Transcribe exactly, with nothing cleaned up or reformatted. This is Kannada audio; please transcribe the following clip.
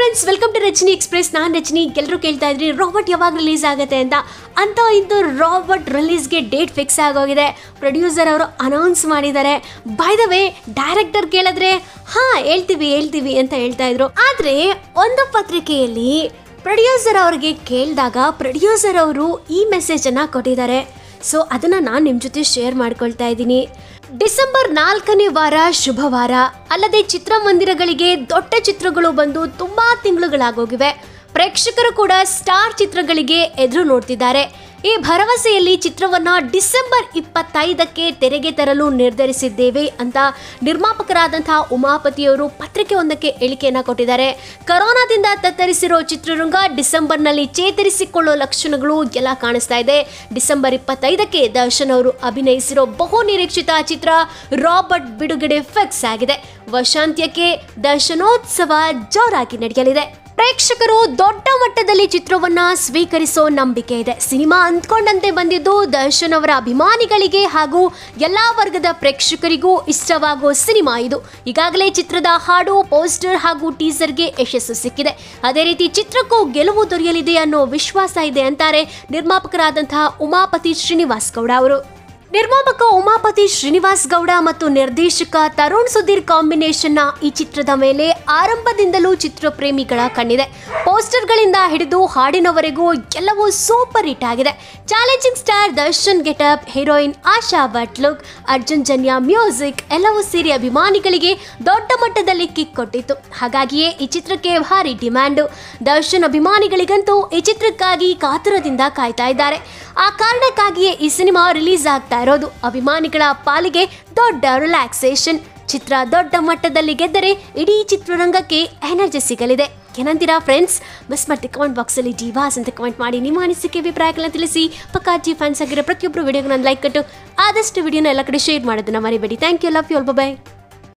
Friends, welcome to Rajani express. ನಾನು ರಜನಿ. ಎಲ್ಲರೂ ಕೇಳ್ತಾ ಇದ್ರಿ ರಾಬರ್ಟ್ ಯಾವಾಗ ರಿಲೀಸ್ ಆಗುತ್ತೆ ಅಂತ. ಅಂತ ಇಂದು ರಾಬರ್ಟ್ ರಿಲೀಸ್ಗೆ ಡೇಟ್ ಫಿಕ್ಸ್ ಆಗೋಗಿದೆ. ಪ್ರೊಡ್ಯೂಸರ್ ಅವರು ಅನೌನ್ಸ್ ಮಾಡಿದ್ದಾರೆ. ಬೈ ದ ವೇ, ಡೈರೆಕ್ಟರ್ ಕೇಳಿದ್ರೆ ಹಾ ಹೇಳ್ತೀವಿ ಹೇಳ್ತೀವಿ ಅಂತ ಹೇಳ್ತಾ ಇದ್ರು. ಆದರೆ ಒಂದು ಪತ್ರಿಕೆಯಲ್ಲಿ ಪ್ರೊಡ್ಯೂಸರ್ ಅವ್ರಿಗೆ ಕೇಳಿದಾಗ ಪ್ರೊಡ್ಯೂಸರ್ ಅವರು ಈ ಮೆಸೇಜನ್ನು ಕೊಟ್ಟಿದ್ದಾರೆ. ಸೊ ಅದನ್ನು ನಾನು ನಿಮ್ಮ ಜೊತೆ ಶೇರ್ ಮಾಡ್ಕೊಳ್ತಾ ಇದ್ದೀನಿ. ಡಿಸೆಂಬರ್ ನಾಲ್ಕನೇ ವಾರ ಶುಭವಾರ. ಅಲ್ಲದೆ ಚಿತ್ರಮಂದಿರಗಳಿಗೆ ದೊಡ್ಡ ಚಿತ್ರಗಳು ಬಂದು ತುಂಬ ತಿಂಗಳುಗಳಾಗೋಗಿವೆ. ಪ್ರೇಕ್ಷಕರು ಕೂಡ ಸ್ಟಾರ್ ಚಿತ್ರಗಳಿಗೆ ಎದುರು ನೋಡ್ತಿದ್ದಾರೆ. ಈ ಭರವಸೆಯಲ್ಲಿ ಚಿತ್ರವನ್ನು ಡಿಸೆಂಬರ್ ಇಪ್ಪತ್ತೈದಕ್ಕೆ ತೆರೆಗೆ ತರಲು ನಿರ್ಧರಿಸಿದ್ದೇವೆ ಅಂತ ನಿರ್ಮಾಪಕರಾದಂತಹ ಉಮಾಪತಿಯವರು ಪತ್ರಿಕೆ ಒಂದಕ್ಕೆ ಹೇಳಿಕೆಯನ್ನು ಕೊಟ್ಟಿದ್ದಾರೆ. ಕರೋನಾದಿಂದ ತತ್ತರಿಸಿರೋ ಚಿತ್ರರಂಗ ಡಿಸೆಂಬರ್ನಲ್ಲಿ ಚೇತರಿಸಿಕೊಳ್ಳೋ ಲಕ್ಷಣಗಳು ಎಲ್ಲ ಕಾಣಿಸ್ತಾ ಇದೆ. ಡಿಸೆಂಬರ್ ಇಪ್ಪತ್ತೈದಕ್ಕೆ ದರ್ಶನ್ ಅವರು ಅಭಿನಯಿಸಿರೋ ಬಹು ನಿರೀಕ್ಷಿತ ಚಿತ್ರ ರಾಬರ್ಟ್ ಬಿಡುಗಡೆ ಫಿಕ್ಸ್ ಆಗಿದೆ. ವರ್ಷಾಂತ್ಯಕ್ಕೆ ದರ್ಶನೋತ್ಸವ ಜೋರಾಗಿ ನಡೆಯಲಿದೆ. ಪ್ರೇಕ್ಷಕರು ದೊಡ್ಡ ಮಟ್ಟದಲ್ಲಿ ಚಿತ್ರವನ್ನ ಸ್ವೀಕರಿಸೋ ನಂಬಿಕೆ ಇದೆ. ಸಿನಿಮಾ ಅಂದ್ಕೊಂಡಂತೆ ಬಂದಿದ್ದು ದರ್ಶನ್ ಅವರ ಅಭಿಮಾನಿಗಳಿಗೆ ಹಾಗೂ ಎಲ್ಲಾ ವರ್ಗದ ಪ್ರೇಕ್ಷಕರಿಗೂ ಇಷ್ಟವಾಗೋ ಸಿನಿಮಾ ಇದು. ಈಗಾಗಲೇ ಚಿತ್ರದ ಹಾಡು, ಪೋಸ್ಟರ್ ಹಾಗೂ ಟೀಸರ್ಗೆ ಯಶಸ್ಸು ಸಿಕ್ಕಿದೆ. ಅದೇ ರೀತಿ ಚಿತ್ರಕ್ಕೂ ಗೆಲುವು ದೊರೆಯಲಿದೆ ಅನ್ನೋ ವಿಶ್ವಾಸ ಇದೆ ಅಂತಾರೆ ನಿರ್ಮಾಪಕರಾದಂತಹ ಉಮಾಪತಿ ಶ್ರೀನಿವಾಸ್ ಗೌಡ ಅವರು. ನಿರ್ಮಾಪಕ ಉಮಾಪತಿ ಶ್ರೀನಿವಾಸ್ ಗೌಡ ಮತ್ತು ನಿರ್ದೇಶಕ ತರುಣ್ ಸುಧೀರ್ ಕಾಂಬಿನೇಷನ್ನ ಈ ಚಿತ್ರದ ಮೇಲೆ ಆರಂಭದಿಂದಲೂ ಚಿತ್ರಪ್ರೇಮಿಗಳ ಕಣ್ಣಿದೆ. ಪೋಸ್ಟರ್ಗಳಿಂದ ಹಿಡಿದು ಹಾಡಿನವರೆಗೂ ಎಲ್ಲವೂ ಸೂಪರ್ ಹಿಟ್ ಆಗಿದೆ. Challenging star Darshan getup, heroine Asha Bhat look, Arjun Janya music ಎಲ್ಲವೂ ಸೇರಿ ಅಭಿಮಾನಿಗಳಿಗೆ ದೊಡ್ಡ ಮಟ್ಟದಲ್ಲಿ ಕಿಕ್ ಕೊಟ್ಟಿತ್ತು. ಹಾಗಾಗಿಯೇ ಈ ಚಿತ್ರಕ್ಕೆ ಭಾರಿ ಡಿಮ್ಯಾಂಡು. ದರ್ಶನ್ ಅಭಿಮಾನಿಗಳಿಗಂತೂ ಈ ಚಿತ್ರಕ್ಕಾಗಿ ಕಾತುರದಿಂದ ಕಾಯ್ತಾ ಇದ್ದಾರೆ. ಆ ಕಾರಣಕ್ಕಾಗಿಯೇ ಈ ಸಿನಿಮಾ ರಿಲೀಸ್ ಆಗ್ತಾ ಇರೋದು. ಅಭಿಮಾನಿಗಳ ಪಾಲಿಗೆ ದೊಡ್ಡ ರಿಲ್ಯಾಕ್ಸೇಷನ್. ಚಿತ್ರ ದೊಡ್ಡ ಮಟ್ಟದಲ್ಲಿ ಗೆದ್ದರೆ ಇಡೀ ಚಿತ್ರರಂಗಕ್ಕೆ ಎನರ್ಜಿ ಸಿಗಲಿದೆ. ಏನಂತೀರಾ ಫ್ರೆಂಡ್ಸ್? ಮಿಸ್ ಮಾಡ್ತಿ ಕಮೆಂಟ್ ಬಾಕ್ಸಲ್ಲಿ ಡಿವಾಸ್ ಅಂತ ಕಮೆಂಟ್ ಮಾಡಿ ನಿಮ್ಮ ಅನಿಸಿಕೆ ಅಭಿಪ್ರಾಯಗಳನ್ನ ತಿಳಿಸಿ. ಪಕ್ಕಾ ಜಿ ಫ್ಯಾನ್ಸ್ ಆಗಿರೋ ಪ್ರತಿಯೊಬ್ಬರು ವಿಡಿಯೋಗೆ ನಾನು ಲೈಕ್ ಕೊಟ್ಟು ಆದಷ್ಟು ವಿಡಿಯೋನ ಎಲ್ಲ ಕಡೆ ಶೇರ್ ಮಾಡೋದನ್ನ ಮರಿಬೇಡಿ. Thank you, love you all, by.